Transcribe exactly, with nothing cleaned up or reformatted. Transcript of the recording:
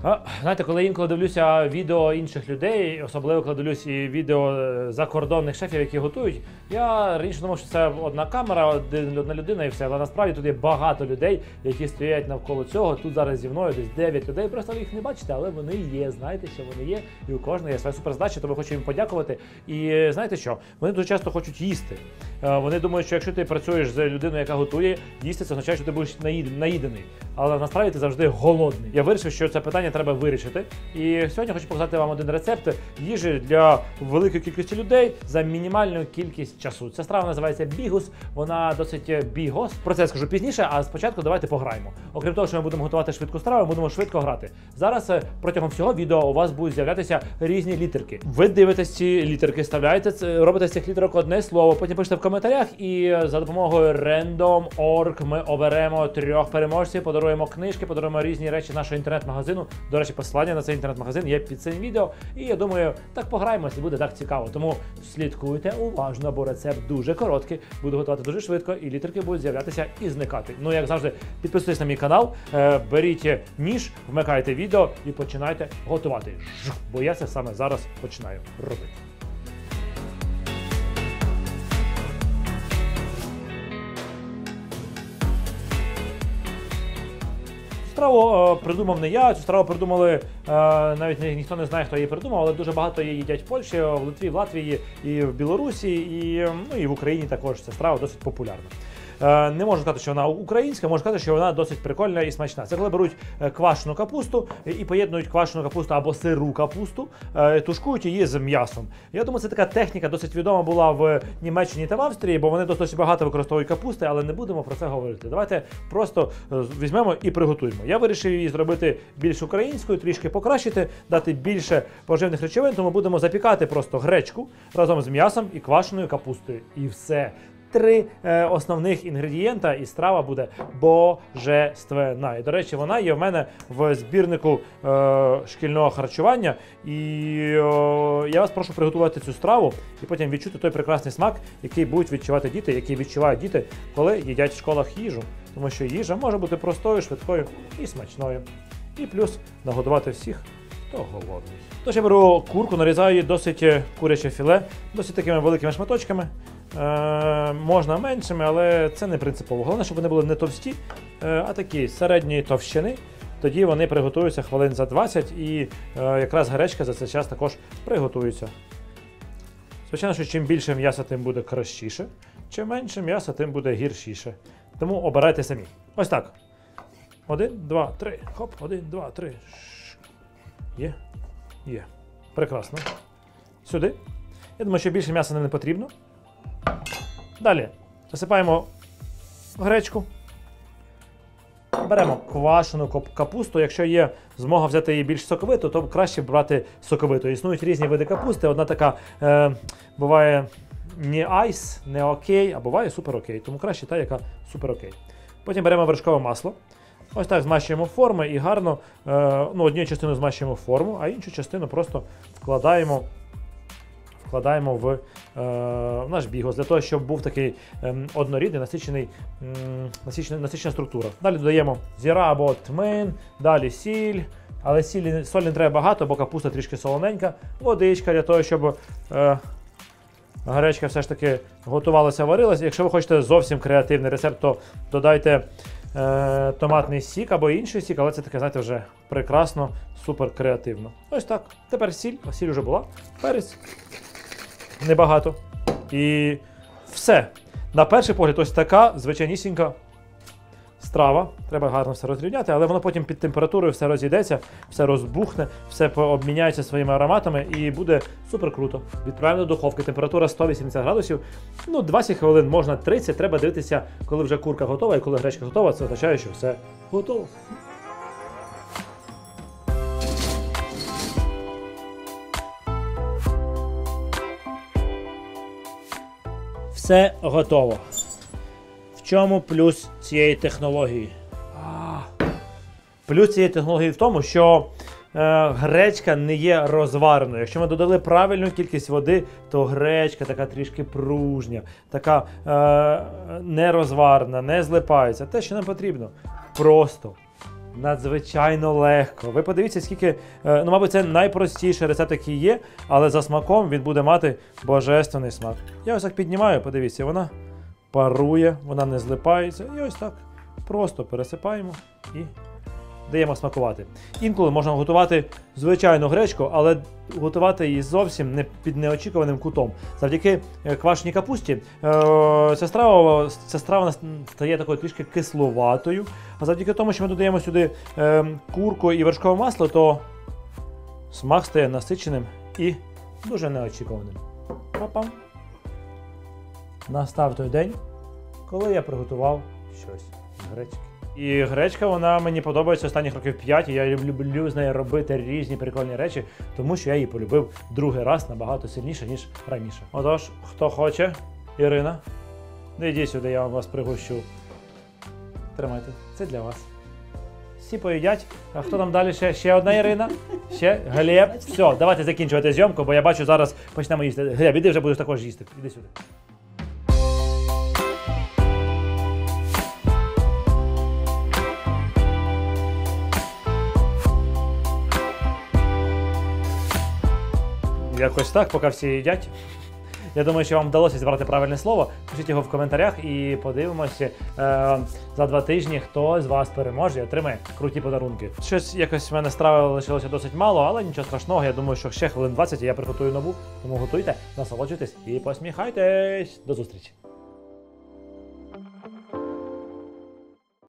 Знаєте, коли я інколи дивлюся відео інших людей, особливо коли дивлюсь і відео закордонних шефів, які готують, я раніше думав, що це одна камера, одна людина і все. Але насправді тут є багато людей, які стоять навколо цього. Тут зараз зі мною десь дев'ять людей, просто ви їх не бачите, але вони є, знаєте, що вони є. І у кожного є своя суперздача, тому хочу їм подякувати. І знаєте що? Вони дуже часто хочуть їсти. Вони думають, що якщо ти працюєш з людиною, яка готує, їсти це означає, що ти будеш наїдений. Але насправді ти завжди голодний. Я вирішив, що це питання треба вирішити. І сьогодні хочу показати вам один рецепт їжі для великої кількості людей за мінімальну кількість часу. Ця страва називається бігус, вона досить бігос. Про це я скажу пізніше, а спочатку давайте пограємо. Окрім того, що ми будемо готувати швидку страву, ми будемо швидко грати. Зараз протягом всього відео у вас будуть з'являтися різні літерки. Ви дивитесь ці літерки, вставляєте, робите з цих літерок одне слово, потім пишете в коментарях і за допомогою random точка org ми оберемо трьох переможців, подаруємо книжки, подаруємо різні речі нашого інтернет-магазину. До речі, посилання на цей інтернет-магазин є під цим відео. І я думаю, так пограємося і буде так цікаво. Тому слідкуйте уважно, бо рецепт дуже короткий, буду готувати дуже швидко і літерки будуть з'являтися і зникати. Ну, як завжди, підписуйтесь на мій канал, беріть ніж, вмикайте відео і починайте готувати. Бо я це саме зараз починаю робити. Страву е, придумав не я, цю страву придумали, е, навіть ні, ніхто не знає, хто її придумав, але дуже багато її їдять в Польщі, в Литві, в Латвії і в Білорусі, і, ну, і в Україні також ця страва досить популярна. Е, не можу сказати, що вона українська, можу сказати, що вона досить прикольна і смачна. Це коли беруть квашену капусту і поєднують квашену капусту або сиру капусту, е, тушкують її з м'ясом. Я думаю, це така техніка досить відома була в Німеччині та в Австрії, бо вони досить багато використовують капусти, але не будемо про це говорити. Давайте просто візьмемо і приготуємо. Я вирішив її зробити більш українською, трішки покращити, дати більше поживних речовин, тому будемо запікати просто гречку разом з м'ясом і квашеною капустою. І все. Три е, основних інгредієнта, і страва буде божественна. І, до речі, вона є в мене в збірнику е, шкільного харчування. І е, я вас прошу приготувати цю страву і потім відчути той прекрасний смак, який будуть відчувати діти, який відчувають діти, коли їдять в школах їжу. Тому що їжа може бути простою, швидкою і смачною. І плюс нагодувати всіх, хто голодний. Тож я беру курку, нарізаю її досить куряче філе, досить такими великими шматочками. Е, можна меншими, але це не принципово. Головне, щоб вони були не товсті, е, а такі середньої товщини. Тоді вони приготуються хвилин за двадцять і е, якраз гречка за цей час також приготується. Звичайно, що чим більше м'яса, тим буде кращіше, чим менше м'яса, тим буде гіршіше. Тому обирайте самі. Ось так. Один, два, три. Хоп, один, два, три. Є? Є. Прекрасно. Сюди. Я думаю, що більше м'яса нам не потрібно. Далі засипаємо гречку. Беремо квашену капусту. Якщо є змога взяти її більш соковиту, то краще брати соковиту. Існують різні види капусти. Одна така е, буває не айс, не окей, а буває супер окей. Тому краще та, яка супер окей. Потім беремо вершкове масло. Ось так змащуємо форми і гарно, е, ну, однією частиною змащуємо форму, а іншу частину просто вкладаємо, вкладаємо в, е, в наш бігос, для того, щоб був такий е, однорідний, насичений, е, насичена, насичена структура. Далі додаємо зіра або тмин, далі сіль, але сіль, солі не треба багато, бо капуста трішки солоненька, водичка для того, щоб е, гречка все ж таки готувалася, варилася. Якщо ви хочете зовсім креативний рецепт, то додайте е, томатний сік або інший сік, але це таке, знаєте, вже прекрасно, супер креативно. Ось так. Тепер сіль, а сіль вже була, перець, небагато. І все. На перший погляд ось така звичайнісінька страва. Треба гарно все розрівняти, але воно потім під температурою все розійдеться, все розбухне, все обміняється своїми ароматами і буде супер круто. Відправимо до духовки. Температура сто вісімдесят градусів. Ну, двадцять хвилин, можна тридцять. Треба дивитися, коли вже курка готова і коли гречка готова. Це означає, що все готово. Все готово. В чому плюс цієї технології? А, плюс цієї технології в тому, що е, гречка не є розвареною. Якщо ми додали правильну кількість води, то гречка така трішки пружня, така е, не розварена, не злипається. Те, що нам потрібно. Просто надзвичайно легко. Ви подивіться, скільки, е, ну, мабуть, це найпростіший рецепт, який є, але за смаком він буде мати божественний смак. Я ось так піднімаю, подивіться, вона парує, вона не злипається. І ось так просто пересипаємо і даємо смакувати. Інколи можна готувати звичайну гречку, але готувати її зовсім не під неочікуваним кутом. Завдяки квашеній капусті е, ця страва, ця страва стає такою трішки кисловатою, а завдяки тому, що ми додаємо сюди е, курку і вершкове масло, то смак стає насиченим і дуже неочікуваним. Па-пам! Настав той день, коли я приготував щось з гречки. І гречка, вона мені подобається останніх років п'ять, і я люблю з нею робити різні прикольні речі, тому що я її полюбив другий раз набагато сильніше, ніж раніше. Отож, хто хоче, Ірина, не йдіть сюди, я вас пригощу. Тримайте, це для вас. Всі поїдять. А хто там далі ще? Ще одна Ірина? Ще? Глеб? Все, давайте закінчувати зйомку, бо я бачу, зараз почнемо їсти. Глеб, іди вже будеш також їсти. Іди сюди. Якось так, поки всі їдять. Я думаю, що вам вдалося зібрати правильне слово. Пишіть його в коментарях і подивимося е, за два тижні, хто з вас переможе і отримає круті подарунки. Щось якось в мене страви лишилося досить мало, але нічого страшного. Я думаю, що ще хвилин двадцять і я приготую нову. Тому готуйте, насолоджуйтесь і посміхайтесь. До зустрічі!